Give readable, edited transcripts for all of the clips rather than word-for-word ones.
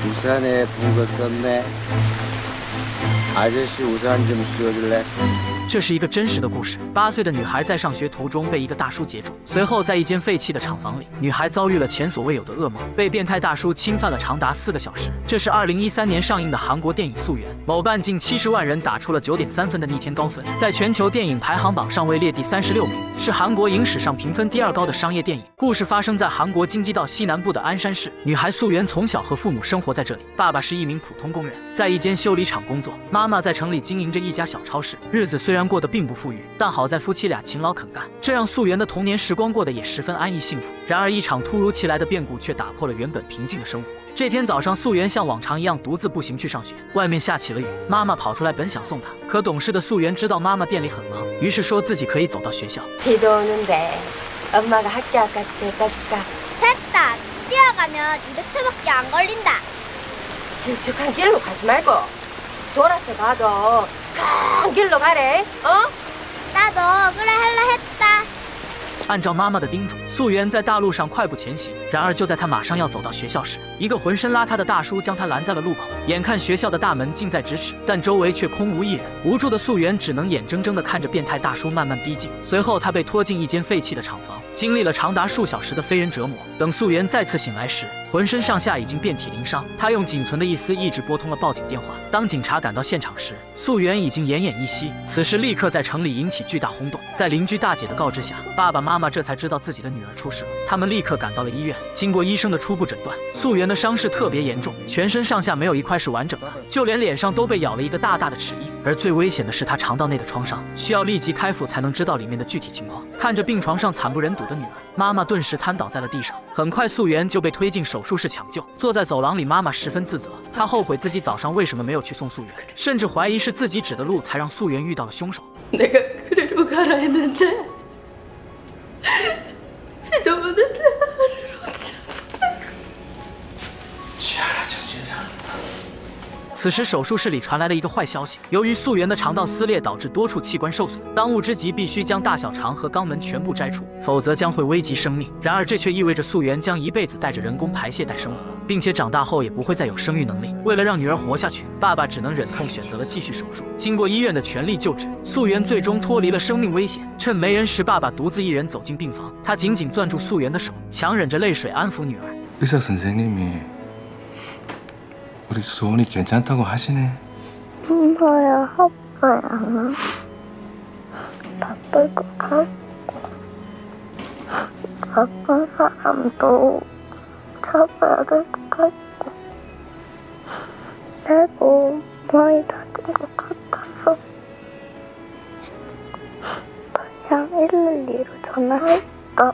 우산에 붕거 썼네. 아저씨 우산 좀 씌워줄래? 这是一个真实的故事。8岁的女孩在上学途中被一个大叔截住，随后在一间废弃的厂房里，女孩遭遇了前所未有的噩梦，被变态大叔侵犯了长达4个小时。这是2013年上映的韩国电影《溯源》，某半径70万人打出了9.3分的逆天高分，在全球电影排行榜上位列第36名，是韩国影史上评分第2高的商业电影。故事发生在韩国京畿道西南部的鞍山市，女孩溯源从小和父母生活在这里，爸爸是一名普通工人，在一间修理厂工作，妈妈在城里经营着一家小超市，日子虽然过得并不富裕，但好在夫妻俩勤劳肯干，这让溯源的童年时光过得也十分安逸幸福。然而一场突如其来的变故却打破了原本平静的生活。这天早上，溯源像往常一样独自步行去上学，外面下起了雨，妈妈跑出来本想送她，可懂事的溯源知道妈妈店里很忙，于是说自己可以走到学校。 비도 오는데 엄마가 학교 앞까지 데려다 줄까? 됐다. 뛰어가면 200초밖에 안 걸린다. 길쭉한 길로 가지 말고 돌아서 가도 큰 길로 가래. 어? 나도 그래 할라 했다. 按照妈妈的叮嘱，溯源在大路上快步前行。然而就在他马上要走到学校时，一个浑身邋遢的大叔将他拦在了路口。眼看学校的大门近在咫尺，但周围却空无一人。无助的溯源只能眼睁睁地看着变态大叔慢慢逼近。随后他被拖进一间废弃的厂房，经历了长达数小时的非人折磨。等溯源再次醒来时，浑身上下已经遍体鳞伤。他用仅存的一丝意志拨通了报警电话。当警察赶到现场时，溯源已经奄奄一息。此事立刻在城里引起巨大轰动。在邻居大姐的告知下，爸爸妈妈这才知道自己的女儿出事了。他们立刻赶到了医院。经过医生的初步诊断，溯源的伤势特别严重，全身上下没有一块是完整的，就连脸上都被咬了一个大大的齿印。而最危险的是他肠道内的创伤，需要立即开腹才能知道里面的具体情况。看着病床上惨不忍睹的女儿，妈妈顿时瘫倒在了地上。很快，溯源就被推进手术室抢救。坐在走廊里，妈妈十分自责，她後悔自己早上为什么没有去送溯源，甚至怀疑是自己指的路才让溯源遇到了凶手。 내가 그래로 가라 했는데 비도 오는데 지하라 정신상. 此时，手术室里传来了一个坏消息：由于溯源的肠道撕裂，导致多处器官受损，当务之急必须将大小肠和肛门全部摘除，否则将会危及生命。然而，这却意味着溯源将一辈子带着人工排泄带生活，并且长大后也不会再有生育能力。为了让女儿活下去，爸爸只能忍痛选择了继续手术。经过医院的全力救治，溯源最终脱离了生命危险。趁没人时，爸爸独自一人走进病房，他紧紧攥住溯源的手，强忍着泪水安抚女儿。 의사 선생님이 우리 소원이 괜찮다고 하시네. 엄마야, 아빠야. 바쁠 것 같고. 아픈 사람도 잡아야 될 것 같고. 배고 많이 다친 것 같아서 그냥 112로 전화했다.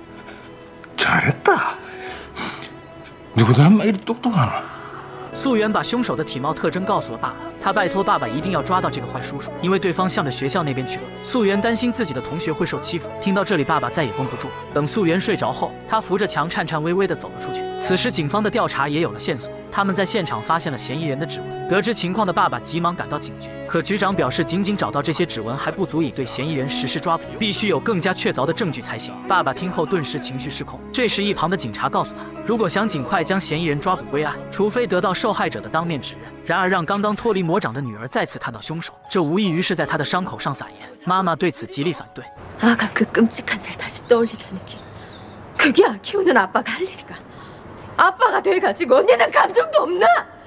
잘했다. 누구도 한 마리 똑똑하나. 溯源把凶手的体貌特征告诉了爸爸，他拜托爸爸一定要抓到这个坏叔叔，因为对方向着学校那边去了。溯源担心自己的同学会受欺负，听到这里，爸爸再也绷不住了。等溯源睡着后，他扶着墙颤颤巍巍地走了出去。此时，警方的调查也有了线索，他们在现场发现了嫌疑人的指纹。得知情况的爸爸急忙赶到警局，可局长表示，仅仅找到这些指纹还不足以对嫌疑人实施抓捕，必须有更加确凿的证据才行。爸爸听后顿时情绪失控。这时，一旁的警察告诉他，如果想尽快将嫌疑人抓捕归案，除非得到受害者的当面指认。然而，让刚刚脱离魔掌的女儿再次看到凶手，这无异于是在她的伤口上撒盐。妈妈对此极力反对。 아가 그 끔찍한 일 다시 떠올리게 하는 게 그게 키우는 아빠가 할 일인가? 아빠가 돼가지고 언니는 감정도 없나?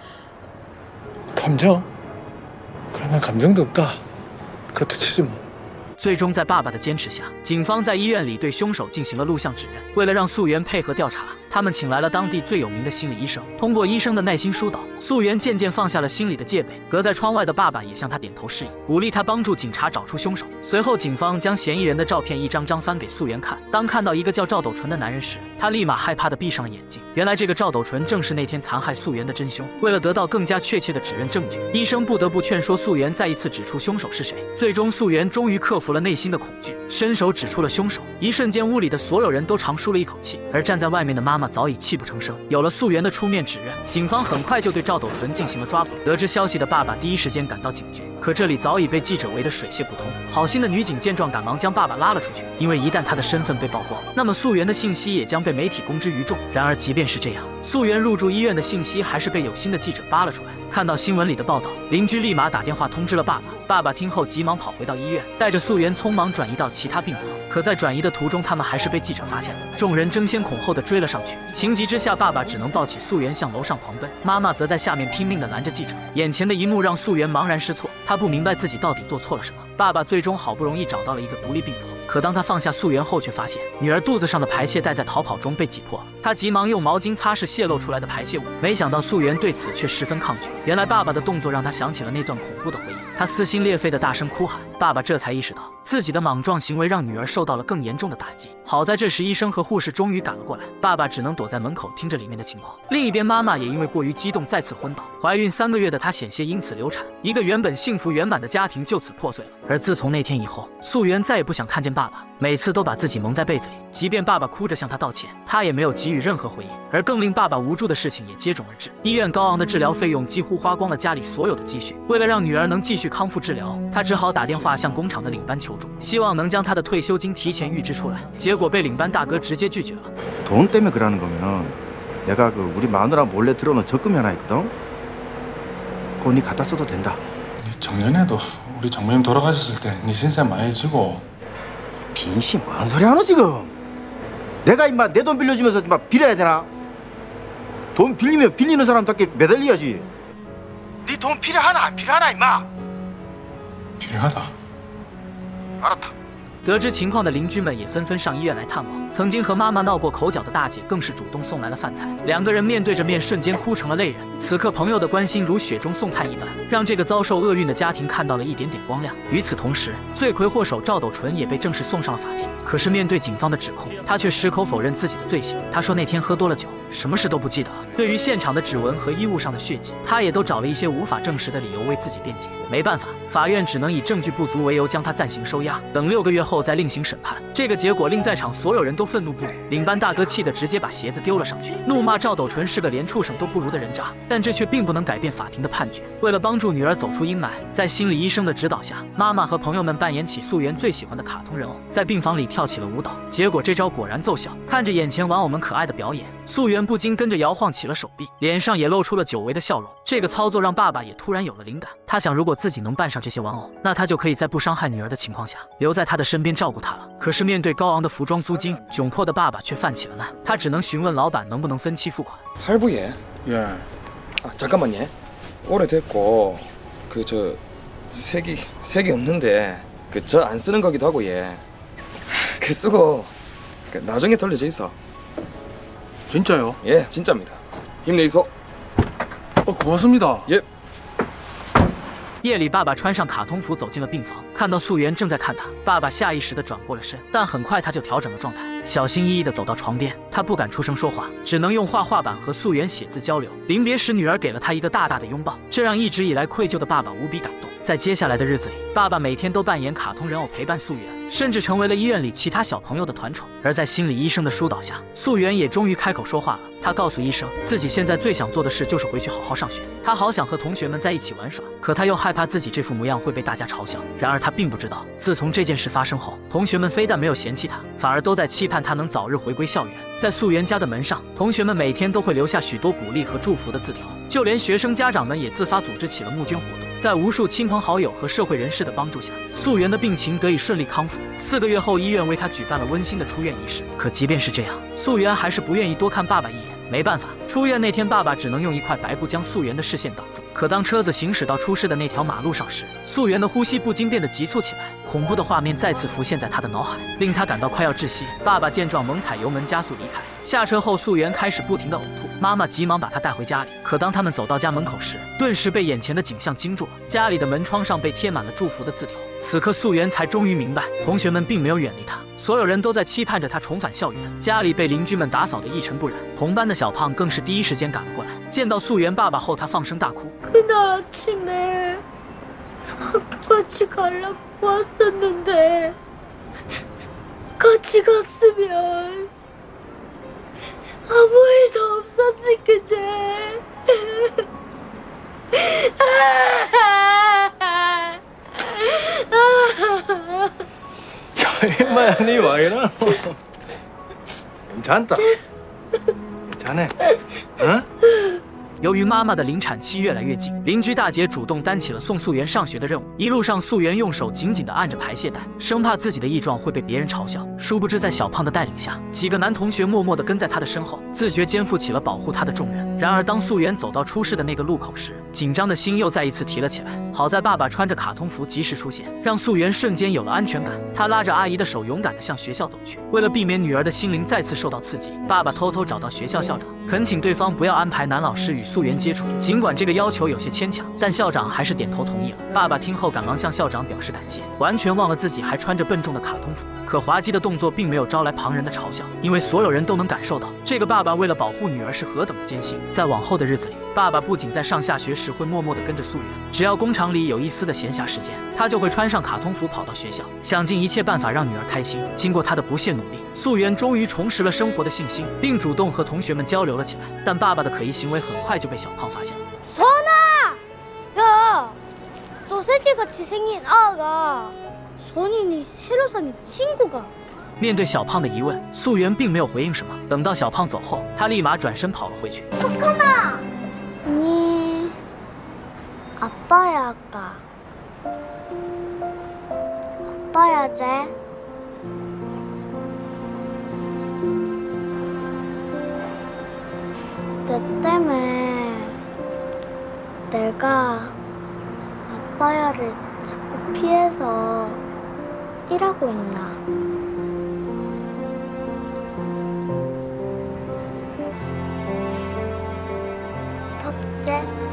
감정? 그래 난 감정도 없다. 그렇다 치지 뭐. 最终，在爸爸的坚持下，警方在医院里对凶手进行了录像指认。为了让溯源配合调查，他们请来了当地最有名的心理医生。通过医生的耐心疏导，溯源渐渐放下了心里的戒备。隔在窗外的爸爸也向他点头示意，鼓励他帮助警察找出凶手。随后，警方将嫌疑人的照片一张张翻给溯源看。当看到一个叫赵斗淳的男人时，他立马害怕地闭上了眼睛。原来，这个赵斗淳正是那天残害溯源的真凶。为了得到更加确切的指认证据，医生不得不劝说溯源再一次指出凶手是谁。最终，溯源终于克服了内心的恐惧，伸手指出了凶手。一瞬间，屋里的所有人都长舒了一口气，而站在外面的妈妈早已泣不成声。有了溯源的出面指认，警方很快就对赵斗淳进行了抓捕。得知消息的爸爸第一时间赶到警局，可这里早已被记者围得水泄不通。好心的女警见状，赶忙将爸爸拉了出去，因为一旦他的身份被曝光，那么溯源的信息也将被媒体公之于众。然而，即便是这样， 素媛入住医院的信息还是被有心的记者扒了出来。看到新闻里的报道，邻居立马打电话通知了爸爸。爸爸听后急忙跑回到医院，带着素媛匆忙转移到其他病房。可在转移的途中，他们还是被记者发现了。众人争先恐后的追了上去，情急之下，爸爸只能抱起素媛向楼上狂奔，妈妈则在下面拼命的拦着记者。眼前的一幕让素媛茫然失措，她不明白自己到底做错了什么。爸爸最终好不容易找到了一个独立病房，可当他放下素媛后，却发现女儿肚子上的排泄带在逃跑中被挤破了。他急忙用毛巾擦拭泄露出来的排泄物，没想到素媛对此却十分抗拒。原来爸爸的动作让他想起了那段恐怖的回忆，他撕心裂肺的大声哭喊。爸爸这才意识到自己的莽撞行为让女儿受到了更严重的打击。好在这时医生和护士终于赶了过来，爸爸只能躲在门口听着里面的情况。另一边，妈妈也因为过于激动再次昏倒，怀孕3个月的她险些因此流产，一个原本幸福圆满的家庭就此破碎了。而自从那天以后，素媛再也不想看见爸爸，每次都把自己蒙在被子里，即便爸爸哭着向她道歉，她也没有给予任何回应。而更令爸爸无助的事情也接踵而至，医院高昂的治疗费用几乎花光了家里所有的积蓄。为了让女儿能继续康复治疗，他只好打电话向工厂的领班求助，希望能将他的退休金提前预支出来。结果被领班大哥直接拒绝了。 돈 때문에 그러는 거면은 내가 그 우리 마누라 몰래 들어놓은 적금이 하나 있거든. 그거 니 갖다 써도 된다. 작년에도 우리 장모님 돌아가셨을 때 네 신세 많이 지고. 빈씨 뭔 소리 하노 지금? 내가 임마 내 돈 빌려주면서 임마 빌어야 되나? 돈 빌리면 빌리는 사람답게 매달려야지. 네 돈 필요하나 안 필요하나 임마? 필요하다. 알았다. 得知情况的邻居们也纷纷上医院来探望，曾经和妈妈闹过口角的大姐更是主动送来了饭菜，两个人面对着面瞬间哭成了泪人。此刻朋友的关心如雪中送炭一般，让这个遭受厄运的家庭看到了一点点光亮。与此同时，罪魁祸首赵斗淳也被正式送上了法庭。可是面对警方的指控，他却矢口否认自己的罪行。他说那天喝多了酒，什么事都不记得了。对于现场的指纹和衣物上的血迹，他也都找了一些无法证实的理由为自己辩解。没办法，法院只能以证据不足为由将他暂行收押，等6个月后再另行审判。这个结果令在场所有人都愤怒不已，领班大哥气得直接把鞋子丢了上去，怒骂赵斗淳是个连畜生都不如的人渣。但这却并不能改变法庭的判决。为了帮助女儿走出阴霾，在心理医生的指导下，妈妈和朋友们扮演起素媛最喜欢的卡通人偶，在病房里跳起了舞蹈。结果这招果然奏效，看着眼前玩偶们可爱的表演，素媛不禁跟着摇晃起了手臂，脸上也露出了久违的笑容。这个操作让爸爸也突然有了灵感，他想如果自己能扮上这些玩偶，那他就可以在不伤害女儿的情况下留在她的身边照顾她了。可是面对高昂的服装租金，窘迫的爸爸却犯起了难，他只能询问老板能不能分期付款。 할부예. 예. 아 잠깐만요. 오래됐고 그 저 색이 없는데 그 저 안 쓰는 거기도 하고 예. 그 쓰고 그 나중에 돌려줘 있어. 진짜요? 예, 진짜입니다. 힘내이소. 고맙습니다. 예. 夜里，爸爸穿上卡通服走进了病房，看到素媛正在看他，爸爸下意识地转过了身，但很快他就调整了状态，小心翼翼地走到床边。他不敢出声说话，只能用画画板和素媛写字交流。临别时，女儿给了他一个大大的拥抱，这让一直以来愧疚的爸爸无比感动。在接下来的日子里，爸爸每天都扮演卡通人偶陪伴素媛，甚至成为了医院里其他小朋友的团宠。而在心理医生的疏导下，素媛也终于开口说话了。她告诉医生，自己现在最想做的事就是回去好好上学。她好想和同学们在一起玩耍，可她又害怕自己这副模样会被大家嘲笑。然而她并不知道，自从这件事发生后，同学们非但没有嫌弃她，反而都在期盼她能早日回归校园。在素媛家的门上，同学们每天都会留下许多鼓励和祝福的字条，就连学生家长们也自发组织起了募捐活动。在无数亲朋好友和社会人士的帮助下，素媛的病情得以顺利康复。4个月后，医院为她举办了温馨的出院仪式。可即便是这样，素媛还是不愿意多看爸爸一眼。没办法，出院那天，爸爸只能用一块白布将素媛的视线挡住。可当车子行驶到出事的那条马路上时，素媛的呼吸不禁变得急促起来，恐怖的画面再次浮现在他的脑海，令他感到快要窒息。爸爸见状，猛踩油门加速离开。下车后，素媛开始不停地呕吐，妈妈急忙把她带回家里。可当他们走到家门口时，顿时被眼前的景象惊住了。家里的门窗上被贴满了祝福的字条。此刻，素媛才终于明白，同学们并没有远离她，所有人都在期盼着她重返校园。家里被邻居们打扫得一尘不染，同班的小胖更是第一时间赶了过来。见到素媛爸爸后，他放声大哭。 그날 아침에 학교 같이 가려고 왔었는데 같이 갔으면 아무 일도 없었을 텐데 야 임마야 니 와 이러노? 괜찮다. 괜찮아. 由于妈妈的临产期越来越近，邻居大姐主动担起了送素媛上学的任务。一路上，素媛用手紧紧地按着排泄带，生怕自己的异状会被别人嘲笑。殊不知，在小胖的带领下，几个男同学默默地跟在她的身后，自觉肩负起了保护她的重任。然而，当素媛走到出事的那个路口时，紧张的心又再一次提了起来。好在爸爸穿着卡通服及时出现，让素媛瞬间有了安全感。他拉着阿姨的手，勇敢地向学校走去。为了避免女儿的心灵再次受到刺激，爸爸偷偷找到学校校长，恳请对方不要安排男老师与素媛接触。尽管这个要求有些牵强，但校长还是点头同意了。爸爸听后赶忙向校长表示感谢，完全忘了自己还穿着笨重的卡通服。可滑稽的动作并没有招来旁人的嘲笑，因为所有人都能感受到这个爸爸为了保护女儿是何等的艰辛。在往后的日子里，爸爸不仅在上下学时会默默地跟着素媛，只要工厂里有一丝的闲暇时间，他就会穿上卡通服跑到学校，想尽一切办法让女儿开心。经过他的不懈努力，素媛终于重拾了生活的信心，并主动和同学们交流了起来。但爸爸的可疑行为很快就被小胖发现了。 야, 소세지 같이 생긴 아가 선인이 새로 사귄 친구가. 面对小胖的疑问，素媛并没有回应什么。等到小胖走后，她立马转身跑了回去。 네 아빠야 아까. 아빠야지. 내 때문에 내가 아빠야를 자꾸 피해서 일하고 있나? 덥지?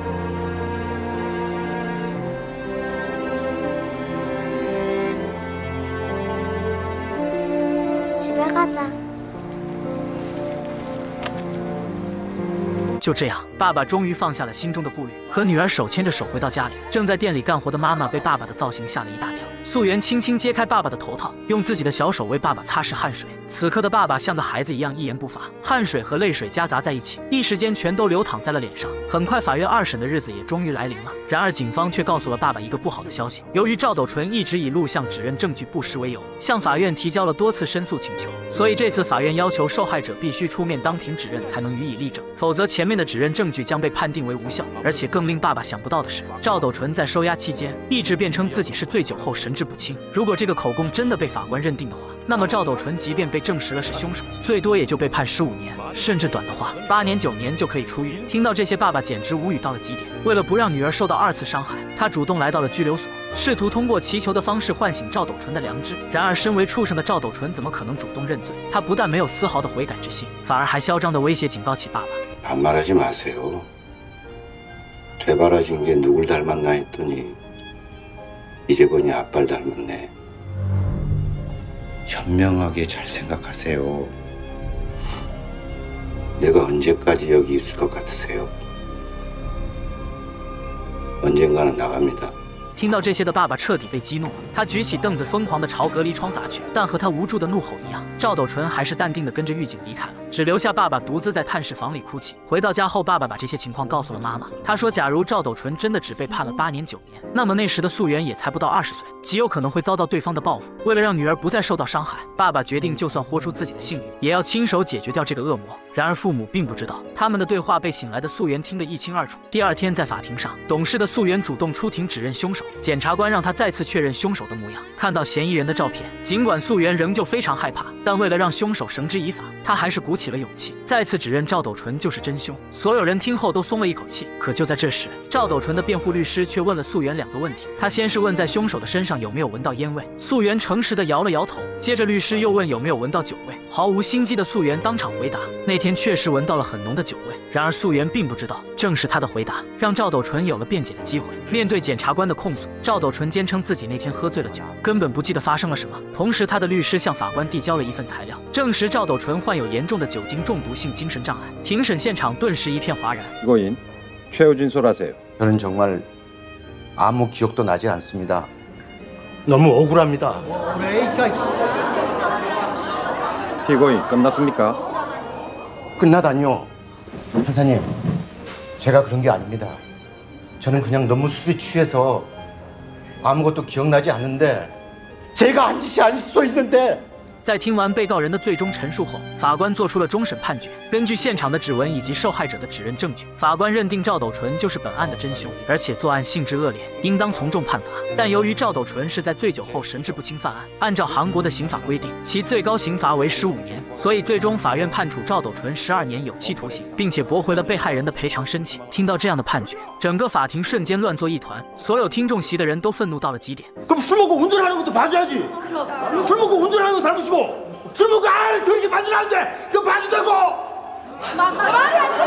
집에 가자. 就这样，爸爸终于放下了心中的顾虑，和女儿手牵着手回到家里。正在店里干活的妈妈被爸爸的造型吓了一大跳。素媛轻轻揭开爸爸的头套，用自己的小手为爸爸擦拭汗水。此刻的爸爸像个孩子一样一言不发，汗水和泪水夹杂在一起，一时间全都流淌在了脸上。很快，法院2审的日子也终于来临了。然而，警方却告诉了爸爸一个不好的消息：由于赵斗淳一直以录像指认证据不实为由，向法院提交了多次申诉请求，所以这次法院要求受害者必须出面当庭指认才能予以立证，否则前面的指认证据将被判定为无效。而且更令爸爸想不到的是，赵斗淳在收押期间一直辩称自己是醉酒后神志不清。如果这个口供真的被法官认定的话，那么赵斗淳即便被证实了是凶手，最多也就被判15年，甚至短的话8年9年就可以出狱。听到这些，爸爸简直无语到了极点。为了不让女儿受到2次伤害，他主动来到了拘留所，试图通过祈求的方式唤醒赵斗淳的良知。然而，身为畜生的赵斗淳怎么可能主动认罪？他不但没有丝毫的悔改之心，反而还嚣张的威胁警告起爸爸。 반말하지 마세요. 되바라진 게 누굴 닮았나 했더니 이제 보니 아빠를 닮았네. 현명하게 잘 생각하세요. 내가 언제까지 여기 있을 것 같으세요? 언젠가는 나갑니다. 听到这些的爸爸彻底被激怒了，他举起凳子疯狂地朝隔离窗砸去。但和他无助的怒吼一样，赵斗淳还是淡定地跟着狱警离开了，只留下爸爸独自在探视房里哭泣。回到家后，爸爸把这些情况告诉了妈妈。他说，假如赵斗淳真的只被判了8年9年，那么那时的素媛也才不到20岁，极有可能会遭到对方的报复。为了让女儿不再受到伤害，爸爸决定就算豁出自己的性命，也要亲手解决掉这个恶魔。然而父母并不知道，他们的对话被醒来的素媛听得一清二楚。第2天，在法庭上，懂事的素媛主动出庭指认凶手。 检察官让他再次确认凶手的模样，看到嫌疑人的照片，尽管素媛仍旧非常害怕，但为了让凶手绳之以法，他还是鼓起了勇气，再次指认赵斗淳就是真凶。所有人听后都松了一口气。可就在这时，赵斗淳的辩护律师却问了素媛2个问题。他先是问在凶手的身上有没有闻到烟味，素媛诚实的摇了摇头。接着律师又问有没有闻到酒味，毫无心机的素媛当场回答，那天确实闻到了很浓的酒味。然而素媛并不知道，正是他的回答让赵斗淳有了辩解的机会。面对检察官的控诉，赵斗淳坚称自己那天喝醉了酒，根本不记得发生了什么。同时，他的律师向法官递交了一份材料，证实赵斗淳患有严重的酒精中毒性精神障碍。庭审现场顿时一片哗然。 피고인 최우진 소라세요. 저는 정말 아무 기억도 나지 않습니다. 너무 억울합니다. 피고인 끝났습니까? 끝나다니요. 판사님, 제가 그런 게 아닙니다. 저는 그냥 너무 술이 취해서 아무것도 기억나지 않는데 제가 한 짓이 아닐 수도 있는데 在听完被告人的最终陈述后，法官做出了终审判决。根据现场的指纹以及受害者的指认证据，法官认定赵斗淳就是本案的真凶，而且作案性质恶劣，应当从重判罚。但由于赵斗淳是在醉酒后神志不清犯案，按照韩国的刑法规定，其最高刑罚为15年，所以最终法院判处赵斗淳12年有期徒刑，并且驳回了被害人的赔偿申请。听到这样的判决，整个法庭瞬间乱作一团，所有听众席的人都愤怒到了极点。 그럼 술 먹고 운전하는 것도 봐줘야지. 술 먹고 운전하는 거 잘못이고 술 먹고 아 저렇게 만들면 안 돼. 그거 봐도 되고. 말이 안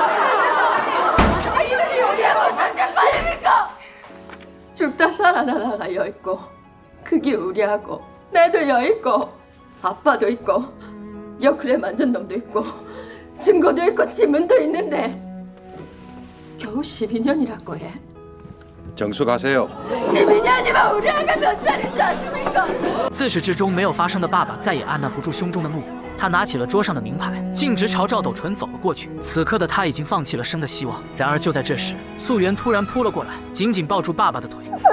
돼. 이게 무슨 재판입니까? 죽다 살아나가 여 있고 그게 우리하고 나도 여 있고 아빠도 있고 역그래 만든 놈도 있고 증거도 있고 지문도 있는데 겨우 12년이라고 해. 정숙하세요. 12년이면 우리 아가 몇 살인 줄 아십니까? 自始至终没有发生的爸爸再也按捺不住胸中的怒火，他拿起了桌上的名牌，径直朝赵斗淳走了过去。此刻的他已经放弃了生的希望。然而就在这时，素媛突然扑了过来，紧紧抱住爸爸的腿。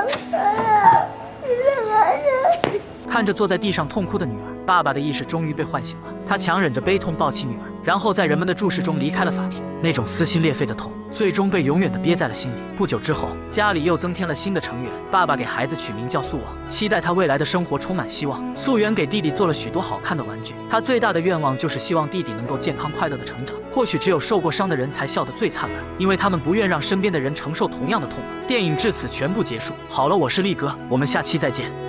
看着坐在地上痛哭的女儿，爸爸的意识终于被唤醒了。他强忍着悲痛抱起女儿，然后在人们的注视中离开了法庭。那种撕心裂肺的痛，最终被永远的憋在了心里。不久之后，家里又增添了新的成员。爸爸给孩子取名叫素王，期待他未来的生活充满希望。素媛给弟弟做了许多好看的玩具，他最大的愿望就是希望弟弟能够健康快乐的成长。或许只有受过伤的人才笑得最灿烂，因为他们不愿让身边的人承受同样的痛苦。电影至此全部结束。好了，我是力哥，我们下期再见。